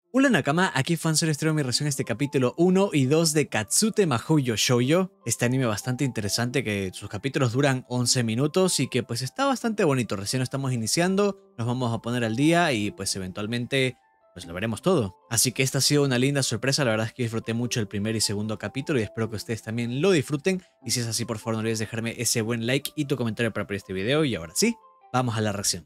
Hola Nakama, aquí Fansor estreno mi reacción a este capítulo 1 y 2 de Katsute Mahouyo Shoujo, este anime bastante interesante que sus capítulos duran 11 minutos y que pues está bastante bonito, recién lo estamos iniciando, nos vamos a poner al día y pues eventualmente pues lo veremos todo. Así que esta ha sido una linda sorpresa, la verdad es que disfruté mucho el primer y segundo capítulo y espero que ustedes también lo disfruten y si es así por favor no olvides dejarme ese buen like y tu comentario para apoyar este video y ahora sí, vamos a la reacción.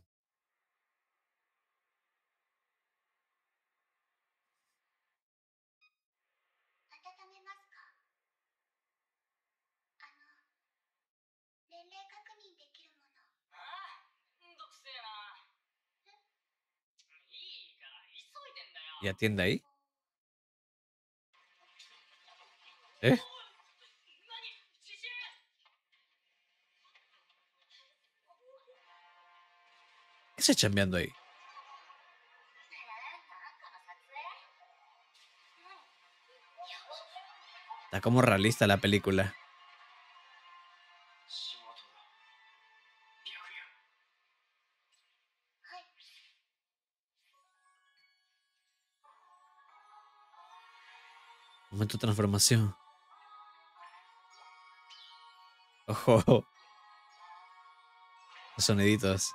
温めますか？ああ、めんどくせえな。いいから急いでんだよ。 ¿Y atiende ahí? ¿Eh? 何？自信？ ¿Qué se chambeando ahí? なんかの撮影？何？やばっ。 Está como realista la película. 仕事だ。白夜。はい。 Momento de transformación. Ojo. Los soniditos.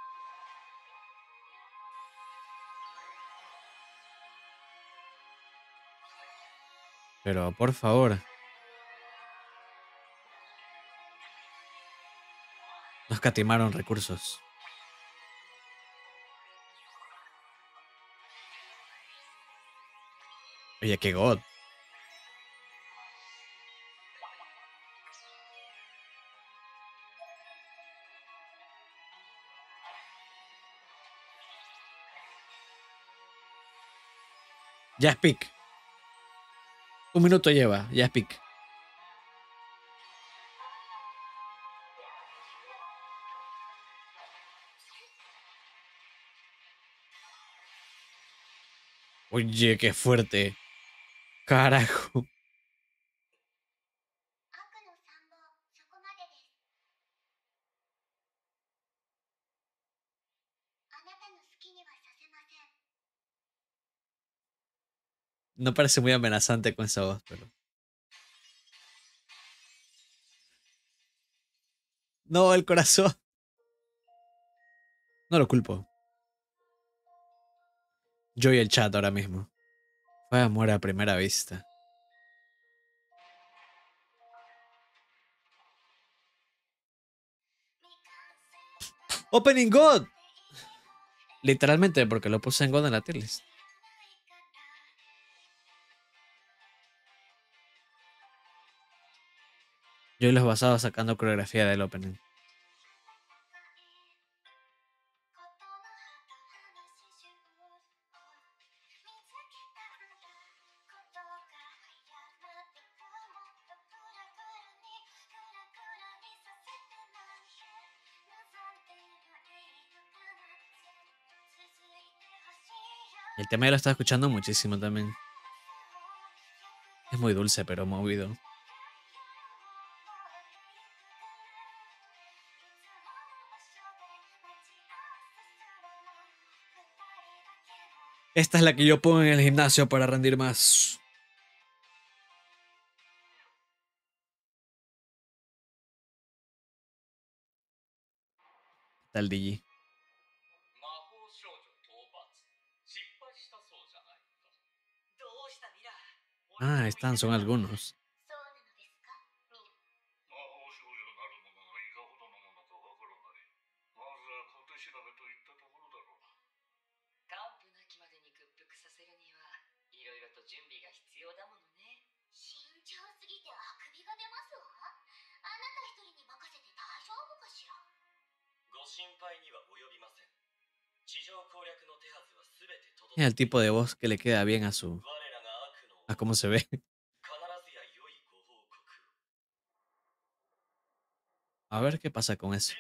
Pero por favor. No escatimaron recursos. Oye, qué god. Ya es pick. Un minuto lleva. Ya es pick. Oye, qué fuerte. Carajo. 悪の参謀、そこまでです。あなたの好きにはさせません。 No parece muy amenazante con esa voz, pero. No, el corazón. No lo culpo. Yo y el chat ahora mismo. Fue amor a primera vista. Opening God. Literalmente porque lo puse en God en la tele. Yo y los basados sacando coreografía del opening. El tema ya lo estaba escuchando muchísimo también. Es muy dulce, pero movido. Esta es la que yo pongo en el gimnasio para rendir más. Tal DJ. Ah, están, son algunos. Es el tipo de voz que le queda bien a su... a cómo se ve. A ver qué pasa con eso.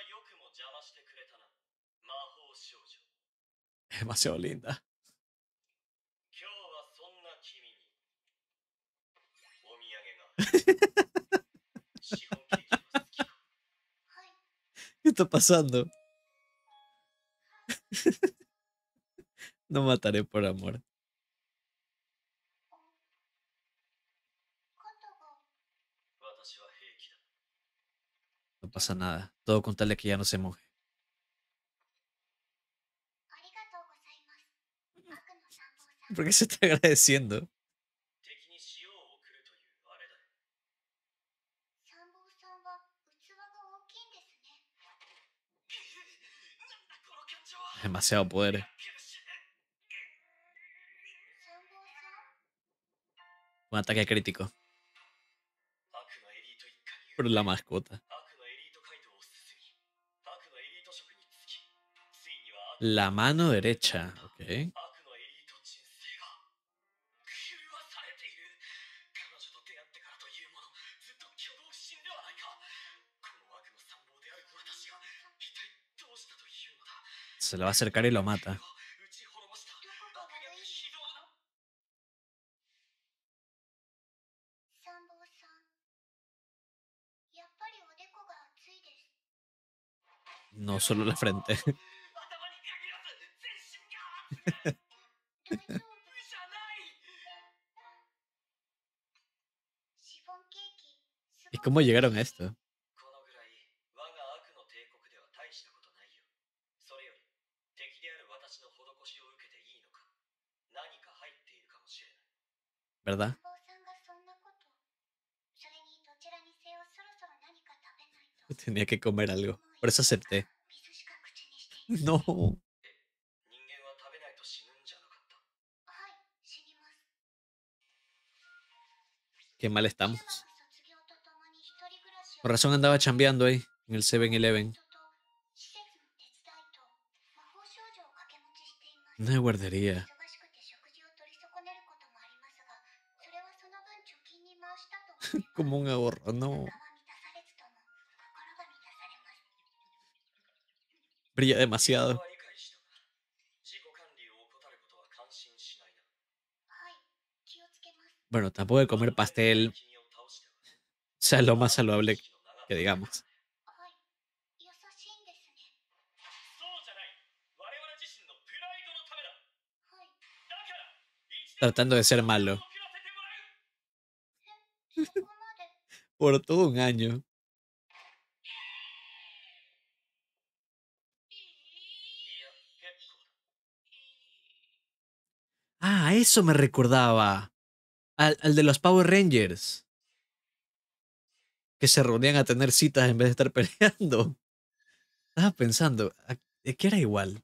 Es demasiado linda. ¿Qué está pasando? No mataré por amor. No pasa nada. Todo con tal de que ya no se moje. ¿Por qué se está agradeciendo? Demasiado poder. Un ataque crítico. Por la mascota. La mano derecha. Ok. Se le va a acercar y lo mata. No solo la frente. ¿Y cómo llegaron a esto? ¿Verdad? Tenía que comer algo. Por eso acepté. No. Qué mal estamos. Por razón andaba chambeando ahí, en el 7-Eleven. Una guardería. Como un ahorro, no. Brilla demasiado. Bueno, tampoco de comer pastel sea lo más saludable que digamos. Tratando de ser malo. Por todo un año. Ah, eso me recordaba. Al de los Power Rangers. Que se reunían a tener citas en vez de estar peleando. Estaba pensando, ¿de qué era igual?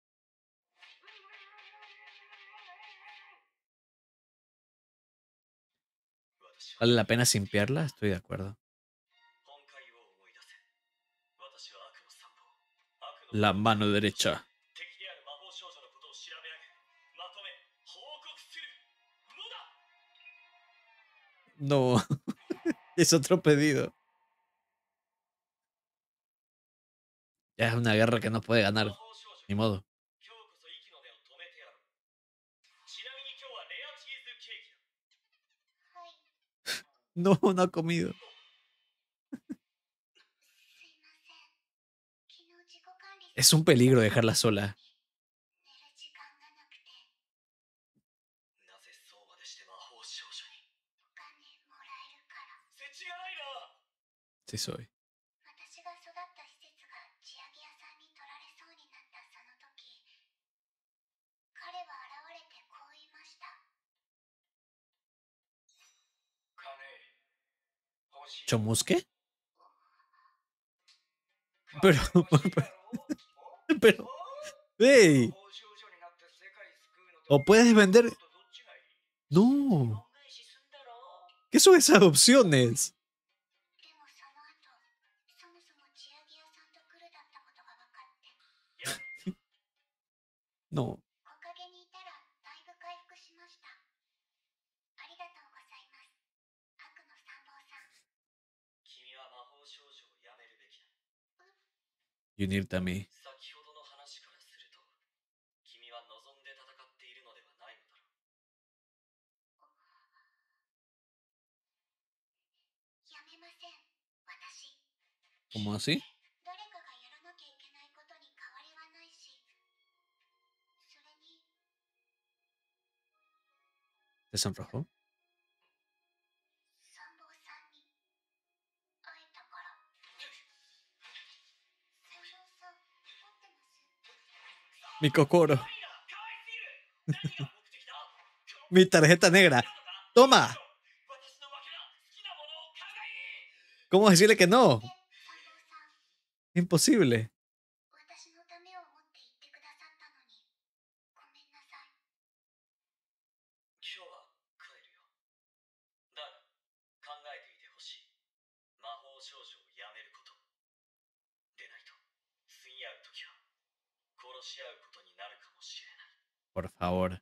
¿Vale la pena simpiarla? Estoy de acuerdo. La mano derecha. No, es otro pedido. Ya es una guerra que no puede ganar. Ni modo. No, no ha comido. Es un peligro dejarla sola. Sí soy. ¿Chomusque? Pero, pero, hey, o puedes vender. No, ¿qué son esas opciones? No, unirte a mí. ¿Cómo así? ¿Te sonrojó? Mi Kokoro. Mi tarjeta negra. ¡Toma! ¿Cómo decirle que no? Imposible. Por favor.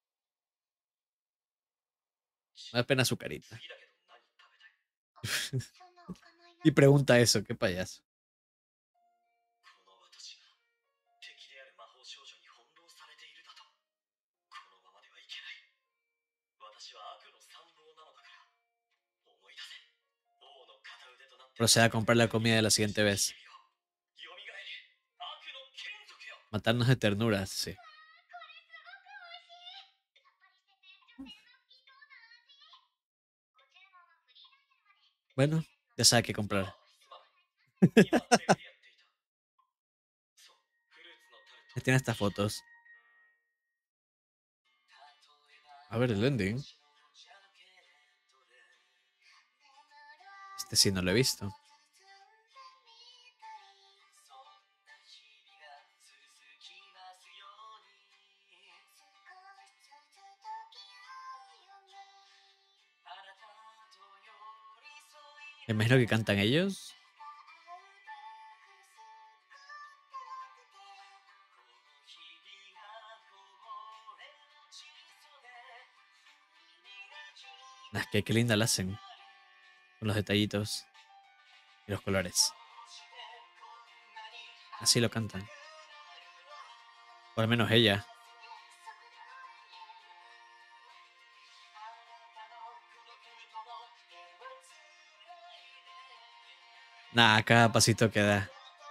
Me da pena su carita. Y pregunta eso, qué payaso. Proceda a comprar la comida de la siguiente vez. Matarnos de ternuras, sí. Bueno, ya sabe qué comprar. Tiene estas fotos. A ver el ending. Este sí no lo he visto. Me imagino que cantan ellos. Nah, es que qué linda la hacen. Con los detallitos y los colores. Así lo cantan. O al menos ella. Nah, cada pasito que da.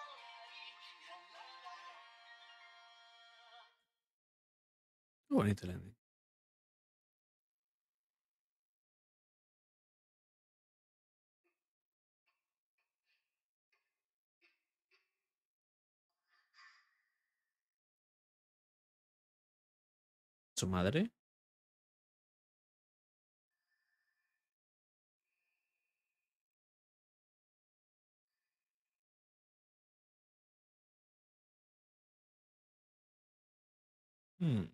Qué bonito el ending. ¿Su madre? Hmm.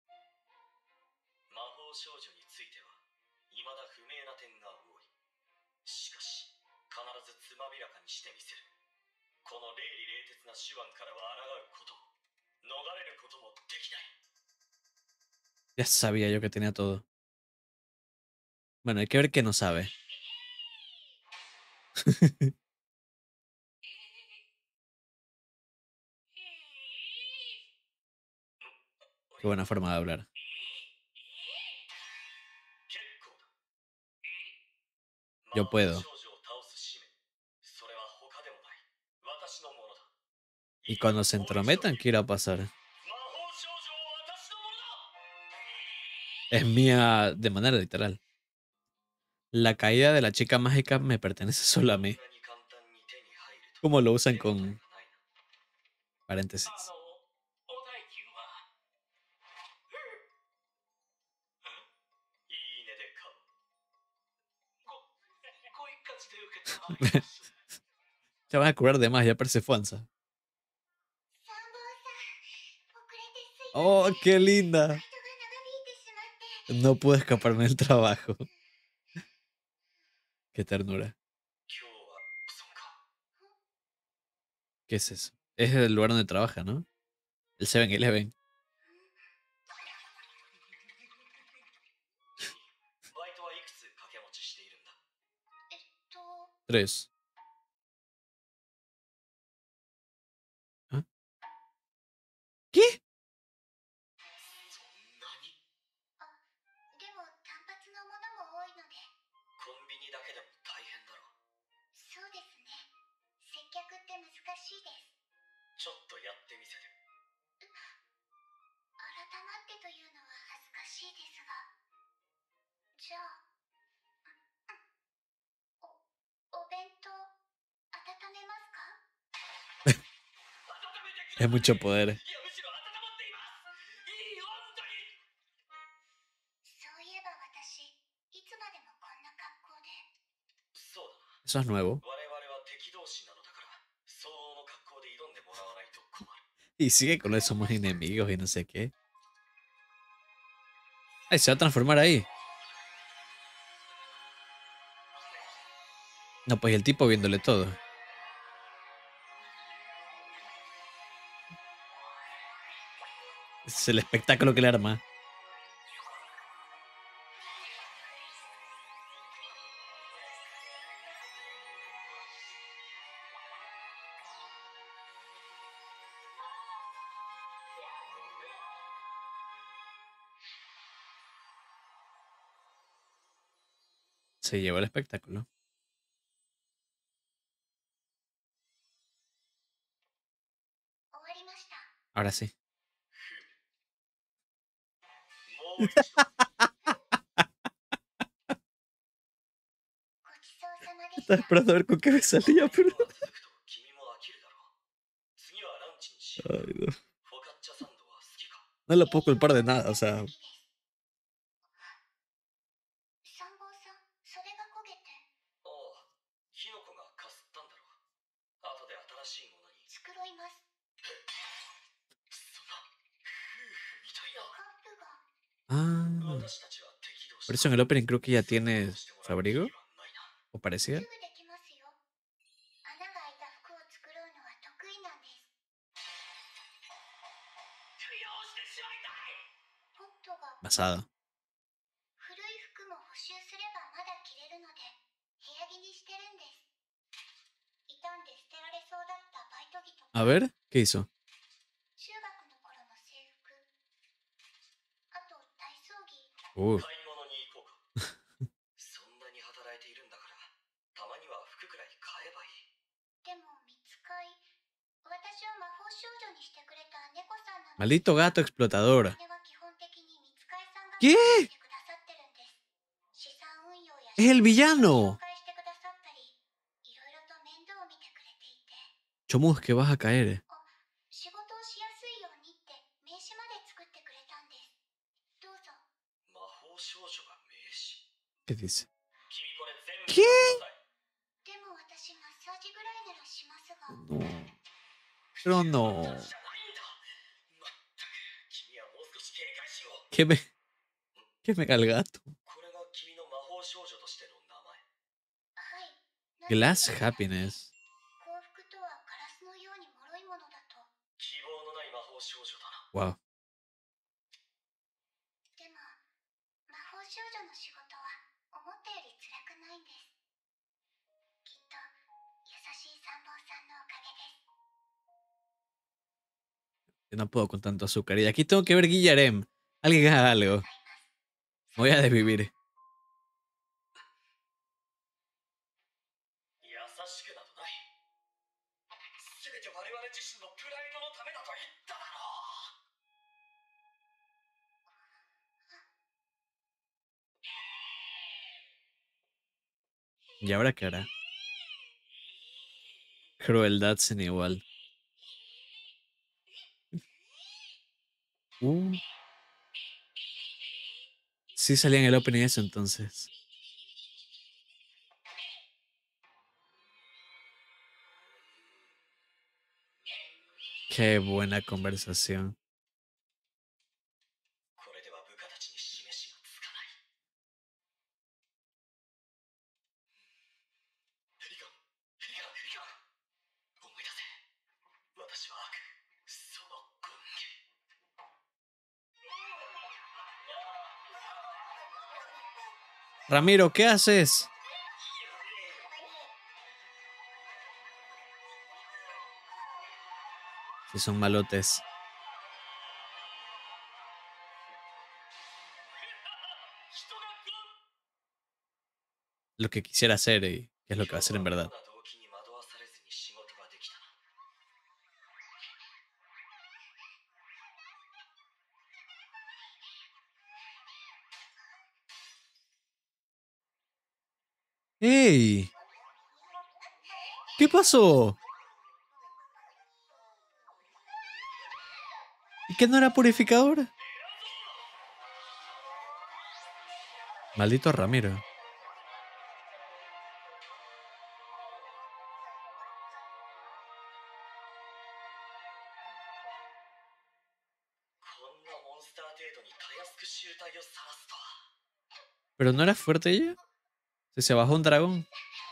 Ya sabía yo que tenía todo. Bueno, hay que ver qué no sabe. Qué buena forma de hablar. Yo puedo. Y cuando se entrometan, ¿qué irá a pasar? Es mía de manera literal. La caída de la chica mágica me pertenece solo a mí. ¿Cómo lo usan con paréntesis? Te vas a curar de más, ya parece Fuanza. ¡Oh, qué linda! No pude escaparme del trabajo. Qué ternura. ¿Qué es eso? Es el lugar donde trabaja, ¿no? El 7-Eleven. 3. ¿Ah? ¿Qué? Es mucho poder. Eso es nuevo. Y sigue con eso, somos enemigos y no sé qué. Ay, se va a transformar ahí. No, pues y el tipo viéndole todo. Es el espectáculo que le arma. Se llevó el espectáculo. Ahora sí. Estaba esperando a ver con qué me salía, pero... Ay, no. No lo puedo culpar de nada, o sea... Ah, por eso en el opening creo que ya tiene su abrigo, o parecía. Basado. A ver, ¿qué hizo? Uh, maldito gato explotador. ¿Qué? Es el villano. Chomus, que vas a caer. ¿Qué dice? ¿Qué? No. Pero no. ¿Qué me, qué me el gato? Glass Happiness. Wow. Yo no puedo con tanto azúcar. Y aquí tengo que ver Guillarem. Alguien haga algo. Me voy a desvivir. ¿Y ahora qué hará? Crueldad sin igual. Uh. Sí salía en el opening eso entonces. Qué buena conversación. Ramiro, ¿qué haces? Si son malotes. Lo que quisiera hacer y qué es lo que va a hacer en verdad. ¡Ey! ¿Qué pasó? ¿Y qué no era purificador? Maldito Ramiro. ¿Pero no era fuerte ella? Si se bajó un dragón.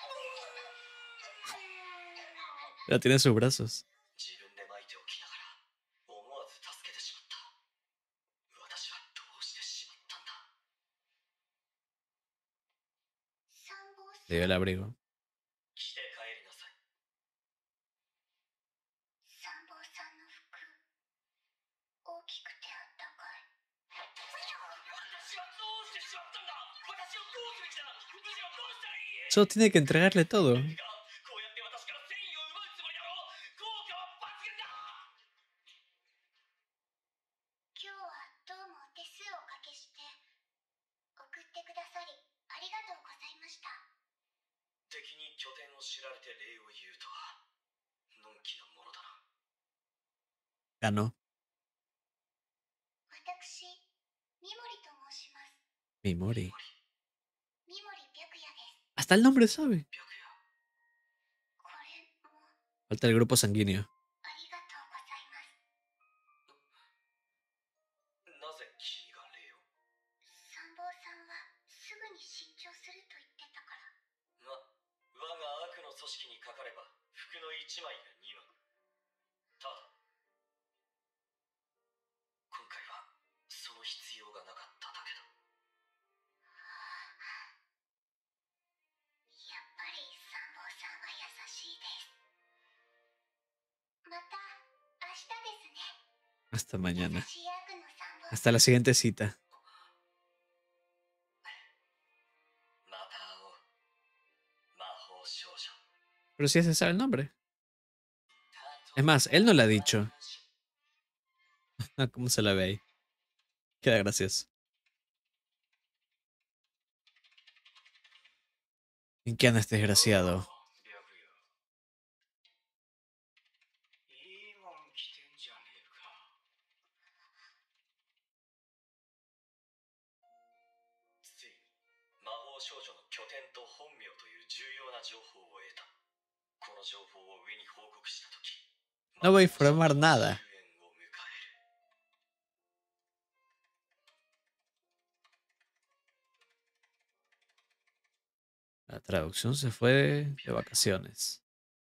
La tiene en sus brazos. Le dio el abrigo. Solo tiene que entregarle todo. Ganó. Mimori. Hasta el nombre sabe. Falta el grupo sanguíneo. Hasta mañana. Hasta la siguiente cita. Pero si ese sabe el nombre. Es más, él no lo ha dicho. ¿Cómo se la ve ahí? Queda gracioso. ¿En qué anda este desgraciado? No voy a informar nada. La traducción se fue de vacaciones.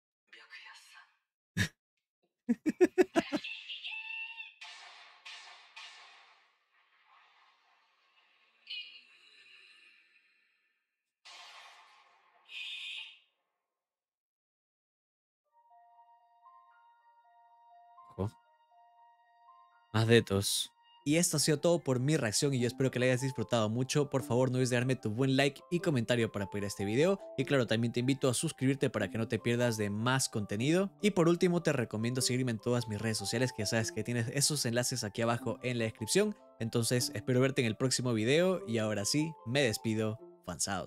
Ojo. Más detos. Y esto ha sido todo por mi reacción y yo espero que la hayas disfrutado mucho. Por favor, no olvides dejarme tu buen like y comentario para apoyar este video. Y claro, también te invito a suscribirte para que no te pierdas de más contenido. Y por último, te recomiendo seguirme en todas mis redes sociales, que ya sabes que tienes esos enlaces aquí abajo en la descripción. Entonces, espero verte en el próximo video y ahora sí, me despido. Fans out.